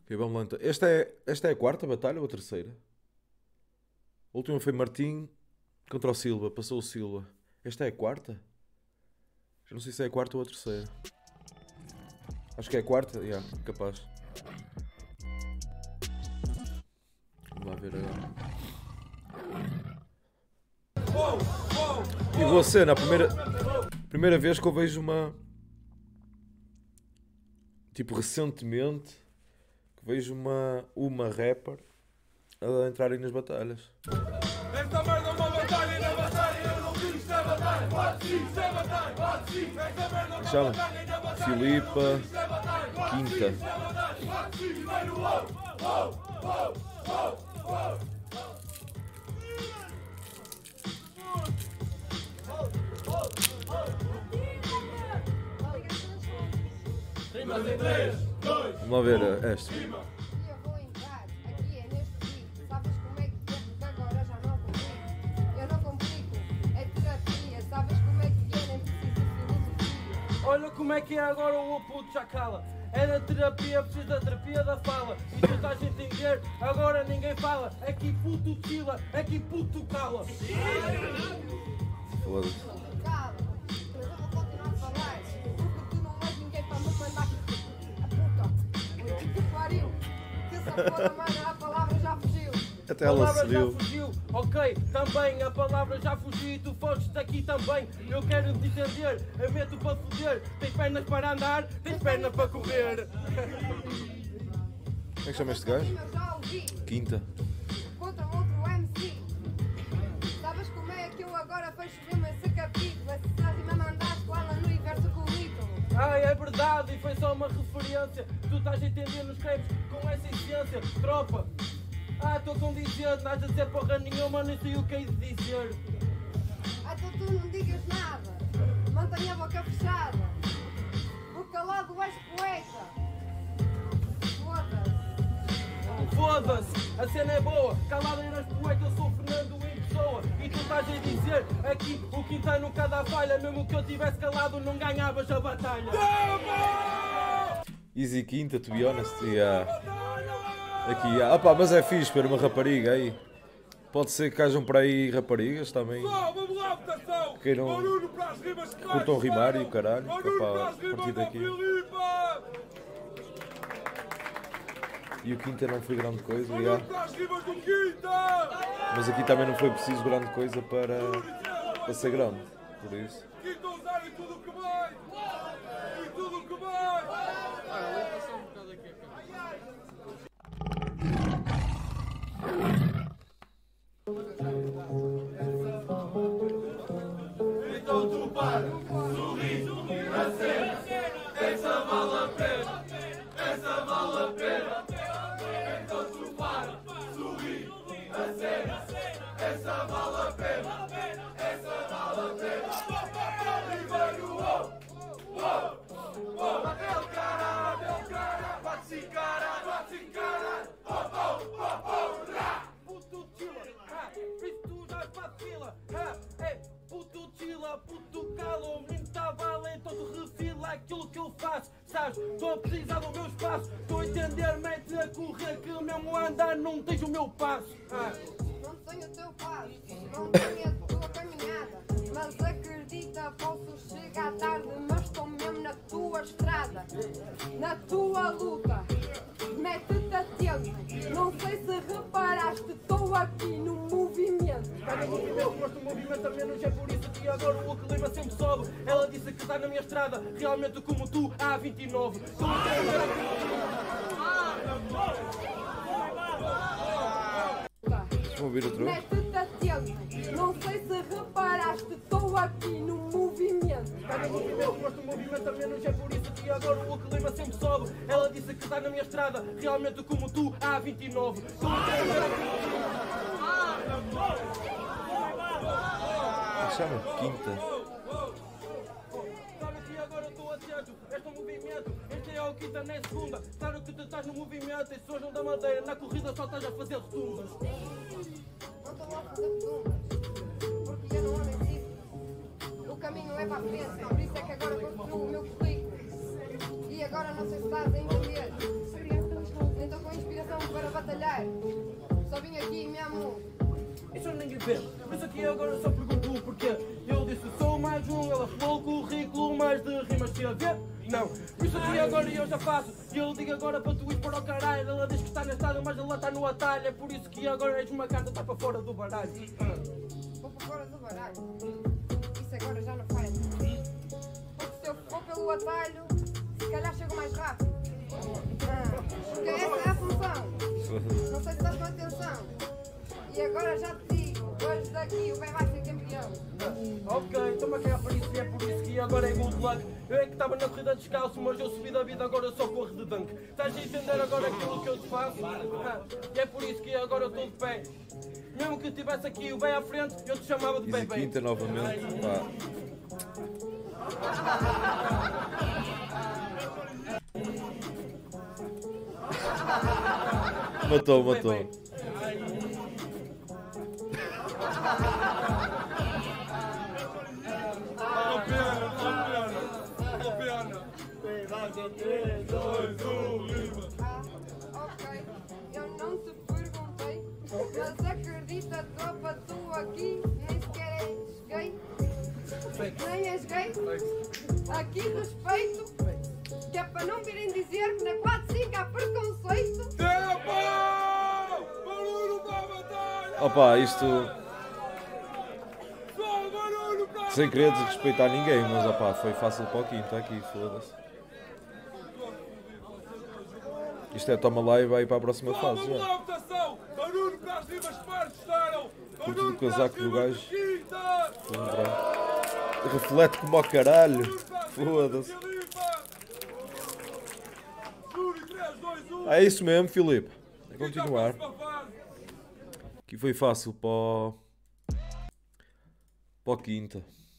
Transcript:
Ok, vamos lá então. Esta é a quarta batalha ou a terceira? A última foi Martim contra o Silva. Passou o Silva. Esta é a quarta? Já não sei se é a quarta ou a terceira. Acho que é a quarta. Capaz. Vamos lá ver agora. E você, na primeira vez que eu vejo uma... Tipo, recentemente, que vejo uma rapper a entrarem nas batalhas. Esta merda é uma batalha e na batalha eu não digo se é batalha. Pode sim, se é batalha, pode sim. Esta merda é uma Chama batalha e na batalha Filipa eu não digo se é batalha. Pode sim, Quinta. se é batalha, pode sim. Vai no wow, wow, wow, wow, wow. Rimas em 3, 2, Vamos lá ver esta. rima. E eu vou entrar aqui é neste vídeo. Sabes como é que é? Porque agora já não complico. Eu não complico, é terapia. Sabes como é que é? Nem preciso de filosofia. Olha como é que é agora o puto já cala. É da terapia, preciso da terapia da fala. E tu estás a entender, agora ninguém fala. Aqui puto tila, aqui puto cala. Foda-se. Cala, mas eu vou continuar a falar. Porque tu não és ninguém para me mandar a puta. Que pariu. Que essa porra, mano, a palavra já fugiu. Até A ela palavra se já viu. fugiu, ok, também a palavra já fugiu e tu foges daqui também. Eu quero te entender, eu meto para foder. Tens pernas para andar, tens pernas para correr. Como é que chama este gajo? Eu já ouvi. Quinta. Contra outro MC. Sabes como é que eu agora fecho mesmo esse capítulo? Esse estás a mandar lá no universo currículo. Ai, é verdade, e foi só uma referência. Tu estás a entender nos crepes com essa essência, tropa. Estou com dizer, estás a dizer porra nenhuma, nem sei o que hei de dizer. Então tu não digas nada. Mantenha a boca fechada. Porque calado és poeta. Foda-se. Foda-se, a cena é boa, calado eras poeta, eu sou Fernando em pessoa. E tu estás a dizer, aqui o Quinta nunca dá falha. Mesmo que eu tivesse calado, não ganhavas a batalha. Easy Quinta, to be honest. Aqui, Opa, mas é fixe ver uma rapariga aí. Pode ser que hajam por aí raparigas também. Vamos lá, votação! Queiram- Ó Nuno para as rimas que curtam mais rimar e o disparam. caralho, Ó que é Nuno para para as rimas partir da daqui. Filipa! E o Quinta não foi grande coisa, Ó já. Nuno para as rimas do Quinta! Mas aqui também não foi preciso grande coisa para ser grande. Por isso. Quinta usar em tudo o que vai! Em tudo o que vai! Então tu para, sorri, acena, essa vale a pena, essa vale a pena. Então tu para, sorri, acena, essa vale a pena, essa vale a pena. E vai no uou, uou, uou. Meu cara, bate-se cara, oh, oh, oh, oh, rá. Puto tila, fiz tu já para a fila. Puto tila, puto cala, o menino está valente, todo refila aquilo que eu faço. Sabes, estou a precisar do meu espaço. Estou a entender, mete a correr que mesmo a andar não tens o meu passo. Não tenho o teu passo. Não tenho a tua caminhada. Mas acredita, posso chegar tarde. Mas estou mesmo na tua estrada. Na tua luta. Mete-te atento. Não sei se reparaste. Estou aqui no movimento. Está no movimento, mas o movimento a menos é por isso que agora o clima sempre sobe. Ela disse que está na minha estrada, realmente como tu, há 29. Estou a entender Vocês vão ouvir outra vez? Mete-te atento. Não sei se reparaste. Estou aqui no movimento. Está no movimento, mas o movimento a menos é por isso que agora o clima sempre sobe. Ela disse que está na minha estrada, realmente como tu, há 29. Estou a entender Como é que chama? Quinta. Claro que agora estou atento, este é o movimento, este é o Quinta nem segunda. Claro que tu estás no movimento e sojam da madeira, na corrida só estás a fazer rotundas. Não estou a fazer perguntas. Porque eu não amo em si. O caminho é para a frente. Por isso é que agora construo o meu currículo. E agora não sei se estás a entender. Então batalhar. Só vim aqui mesmo. Isso ninguém vê. Por isso aqui agora só pergunto o porquê. Eu disse sou mais um, ela falou o currículo mais de rimas se a ver. Não, por isso aqui agora eu já faço. E eu digo agora para tu ir para o caralho. Ela diz que está na estrada, mas ela está no atalho. É por isso que agora és uma carta, está para fora do baralho. Vou para fora do baralho. Isso agora já não faz. Porque se eu for pelo atalho, se calhar chego mais rápido. Porque essa é a função. Não sei se estás com atenção. E agora já te digo, hoje daqui o bem vai ser campeão. Ok, então aqui é por isso e é por isso que agora é good luck. Eu é que estava na corrida descalço, mas eu subi da vida, agora eu só corro de dunk. Estás a entender agora aquilo que eu te faço? E é por isso que agora eu estou de pé. Mesmo que eu estivesse aqui o bem à frente, eu te chamava de Easy bebê. Quinta novamente. Pá. Matou, matou. Ok, eu não te perguntei, mas acredita, tropa, tu aqui nem sequer és gay. Nem és gay. Aqui respeito, que é para não virem dizer que na 4-5 há preconceito. Opa, isto... Sem querer desrespeitar ninguém, mas opá, foi fácil para o quinto aqui, foda-se. Isto é toma lá e vai para a próxima fase já. Curto do casaco do gajo. Reflete como ao caralho. Foda-se. É isso mesmo, Filipe. É continuar. Aqui foi fácil para o quinta.